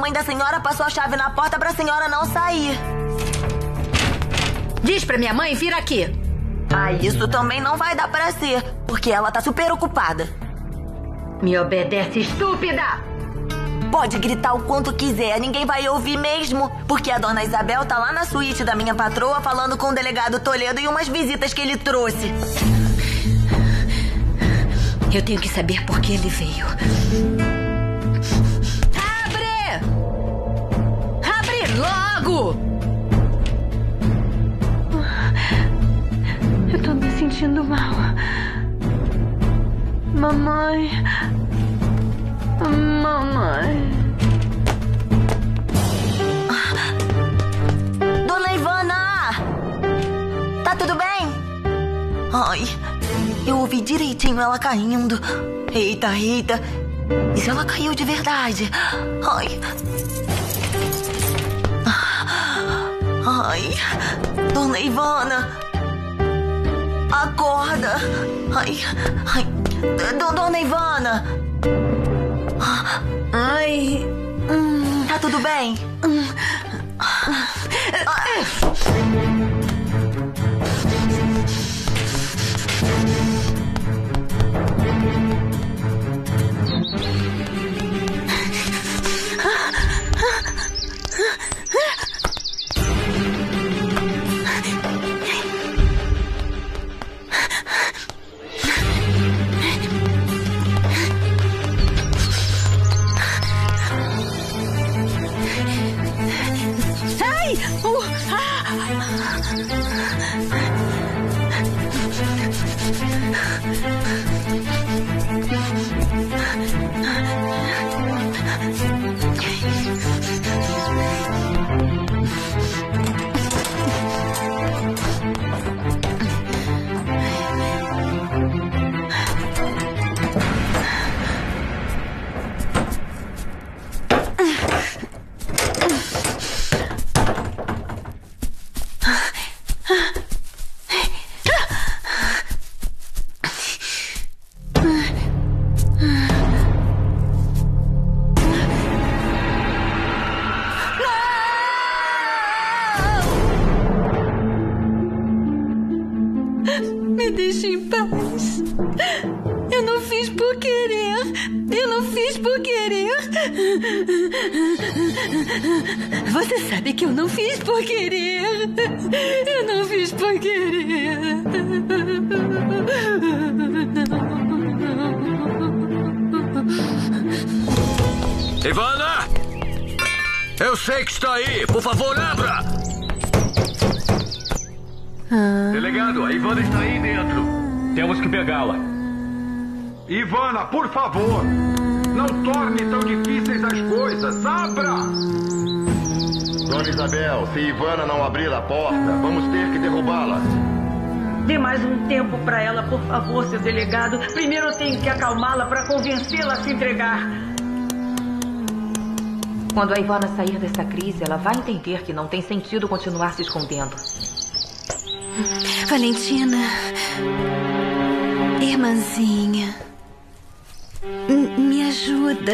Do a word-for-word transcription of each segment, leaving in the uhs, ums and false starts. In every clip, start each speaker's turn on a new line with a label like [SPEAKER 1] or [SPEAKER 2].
[SPEAKER 1] mãe da senhora passou a chave na porta pra senhora não sair.
[SPEAKER 2] Diz pra minha mãe vir aqui.
[SPEAKER 1] Ah, isso também não vai dar pra ser, porque ela tá super ocupada.
[SPEAKER 2] Me obedece, estúpida!
[SPEAKER 1] Pode gritar o quanto quiser, ninguém vai ouvir mesmo. Porque a dona Isabel tá lá na suíte da minha patroa falando com o delegado Toledo e umas visitas que ele trouxe.
[SPEAKER 2] Eu tenho que saber por que ele veio. Abre! Abre logo!
[SPEAKER 3] Eu tô me sentindo mal. Mamãe... Mamãe...
[SPEAKER 1] Dona Ivana! Tá tudo bem? Ai, eu ouvi direitinho ela caindo. Eita, eita. E se ela caiu de verdade? Ai... Ai... Dona Ivana... Acorda! Ai... Ai... D- Dona Ivana...
[SPEAKER 2] Ai...
[SPEAKER 1] Hum, tá tudo bem? Hum. Ah.
[SPEAKER 3] Me deixe em paz. Eu não fiz por querer. Eu não fiz por querer. Você sabe que eu não fiz por querer. Eu não fiz por querer.
[SPEAKER 4] Ivana! Eu sei que está aí. Por favor, abra!
[SPEAKER 3] Ah.
[SPEAKER 4] Delegado, a Ivana está aí dentro. Temos que pegá-la.
[SPEAKER 5] Ivana, por favor, não torne tão difíceis as coisas. Abra!
[SPEAKER 6] Dona Isabel, se Ivana não abrir a porta, vamos ter que derrubá-la.
[SPEAKER 7] Dê mais um tempo para ela, por favor, seu delegado. Primeiro eu tenho que acalmá-la para convencê-la a se entregar.
[SPEAKER 8] Quando a Ivana sair dessa crise, ela vai entender que não tem sentido continuar se escondendo.
[SPEAKER 3] Valentina, irmãzinha, me ajuda.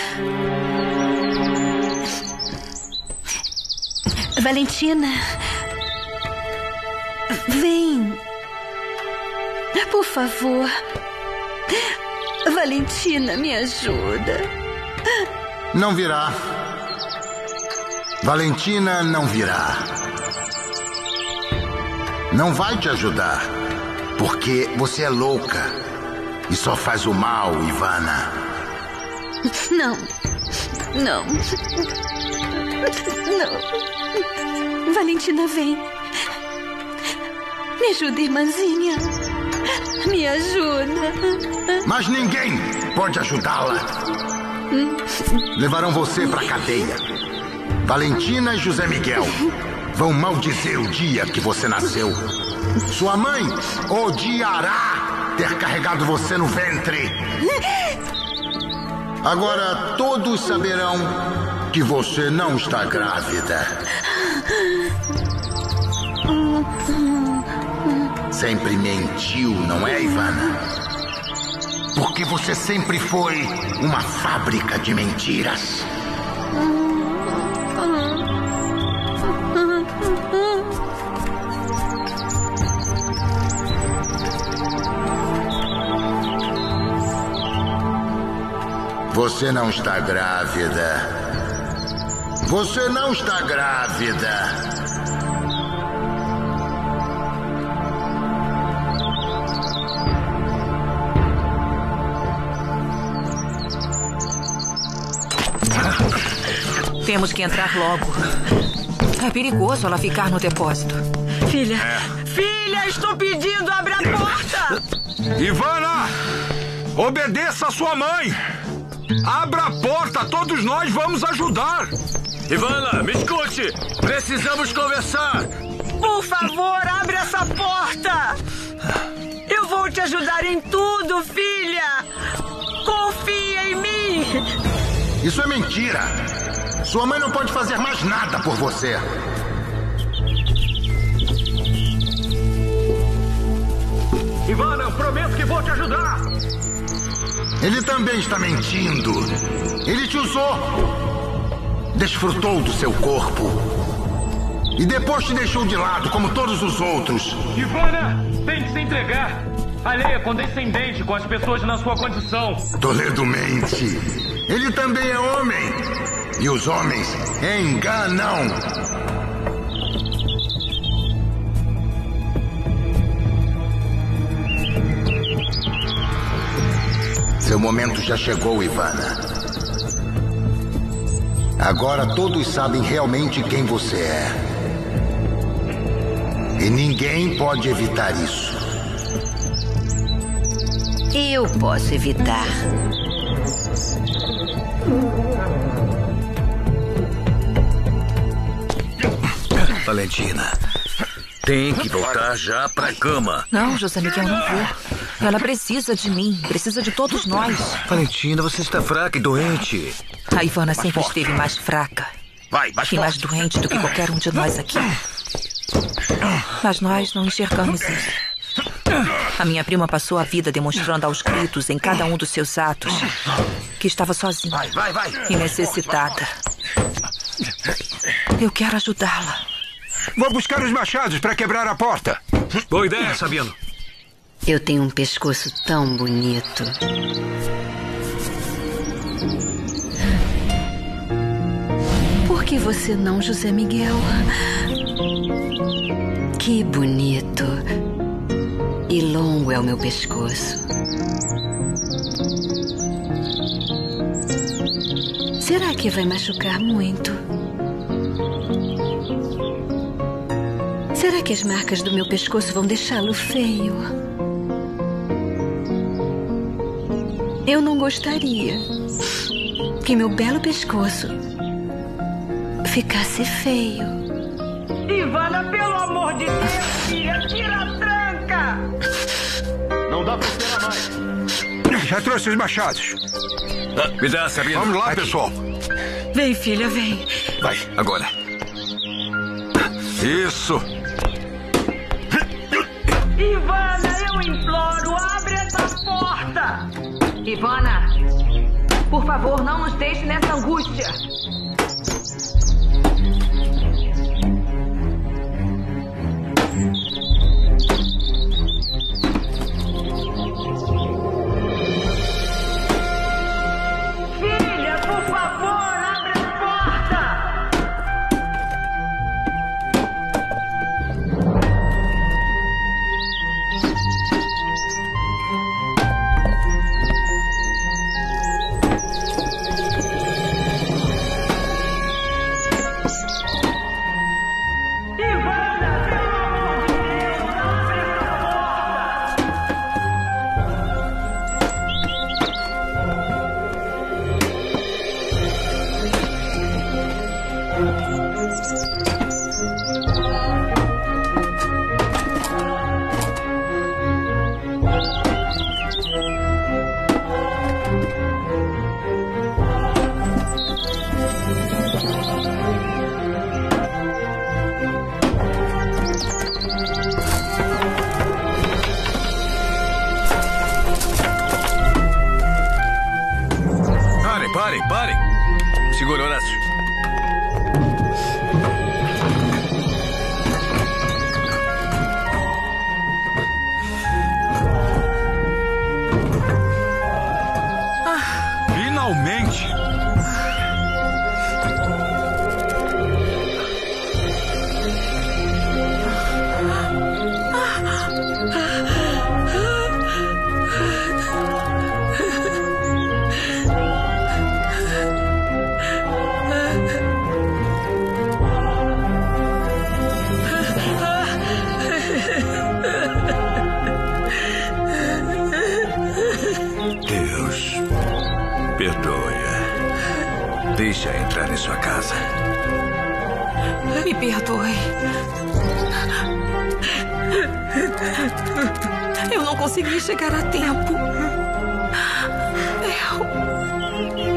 [SPEAKER 3] Valentina, vem, por favor. Valentina, me ajuda.
[SPEAKER 9] Não virá. Valentina não virá. Não vai te ajudar, porque você é louca e só faz o mal, Ivana.
[SPEAKER 3] Não, não, não. Valentina, vem. Me ajuda, irmãzinha. Me ajuda.
[SPEAKER 9] Mas ninguém pode ajudá-la. Levarão você pra cadeia. Valentina e José Miguel vão maldizer o dia que você nasceu. Sua mãe odiará ter carregado você no ventre. Agora todos saberão que você não está grávida. Sempre mentiu, não é, Ivana? Porque você sempre foi uma fábrica de mentiras. Você não está grávida. Você não está grávida.
[SPEAKER 8] Temos que entrar logo. É perigoso ela ficar no depósito.
[SPEAKER 7] Filha,
[SPEAKER 4] É.
[SPEAKER 7] filha, estou pedindo, abre a porta!
[SPEAKER 5] Ivana! Obedeça a sua mãe! Abra a porta, todos nós vamos ajudar!
[SPEAKER 4] Ivana, me escute! Precisamos conversar!
[SPEAKER 7] Por favor, abre essa porta! Eu vou te ajudar em tudo, filha! Confia em mim!
[SPEAKER 9] Isso é mentira. Sua mãe não pode fazer mais nada por você.
[SPEAKER 5] Ivana, eu prometo que vou te ajudar!
[SPEAKER 9] Ele também está mentindo. Ele te usou. Desfrutou do seu corpo. E depois te deixou de lado, como todos os outros.
[SPEAKER 5] Ivana, tem que se entregar! A lei é condescendente com as pessoas na sua condição.
[SPEAKER 9] Toledo mente. Ele também é homem. E os homens enganam. Seu momento já chegou, Ivana. Agora todos sabem realmente quem você é. E ninguém pode evitar isso.
[SPEAKER 2] Eu posso evitar.
[SPEAKER 4] Valentina, tem que voltar já pra cama.
[SPEAKER 8] Não, José Miguel, não vou. Ela precisa de mim, precisa de todos nós.
[SPEAKER 4] Valentina, você está fraca e doente.
[SPEAKER 8] A Ivana sempre esteve mais fraca.
[SPEAKER 6] Vai, mais
[SPEAKER 8] E mais doente do que qualquer um de nós aqui. Mas nós não enxergamos isso. A minha prima passou a vida demonstrando aos gritos em cada um dos seus atos que estava sozinha
[SPEAKER 6] Vai, vai, vai.
[SPEAKER 8] e necessitada. Eu quero ajudá-la.
[SPEAKER 5] Vou buscar os machados para quebrar a porta.
[SPEAKER 4] Boa ideia, Sabino.
[SPEAKER 2] Eu tenho um pescoço tão bonito. Por que você não, José Miguel? Que bonito e longo é o meu pescoço. Será que vai machucar muito? Será que as marcas do meu pescoço vão deixá-lo feio? Eu não gostaria que meu belo pescoço ficasse feio.
[SPEAKER 7] Ivana, pelo amor de Deus, filha, tira a tranca!
[SPEAKER 6] Não dá pra esperar mais.
[SPEAKER 5] Já trouxe os machados.
[SPEAKER 4] Me dá, Sabino.
[SPEAKER 5] Vamos lá,
[SPEAKER 4] Aqui.
[SPEAKER 5] pessoal.
[SPEAKER 7] Vem, filha, vem.
[SPEAKER 4] Vai, agora.
[SPEAKER 5] Isso.
[SPEAKER 7] Ivana, eu imploro, abre essa porta!
[SPEAKER 8] Ivana, por favor, não nos deixe nessa angústia.
[SPEAKER 7] Filha, por favor, abre a porta!
[SPEAKER 4] Deixa entrar em sua casa.
[SPEAKER 8] Me perdoe. Eu não consegui chegar a tempo. Eu...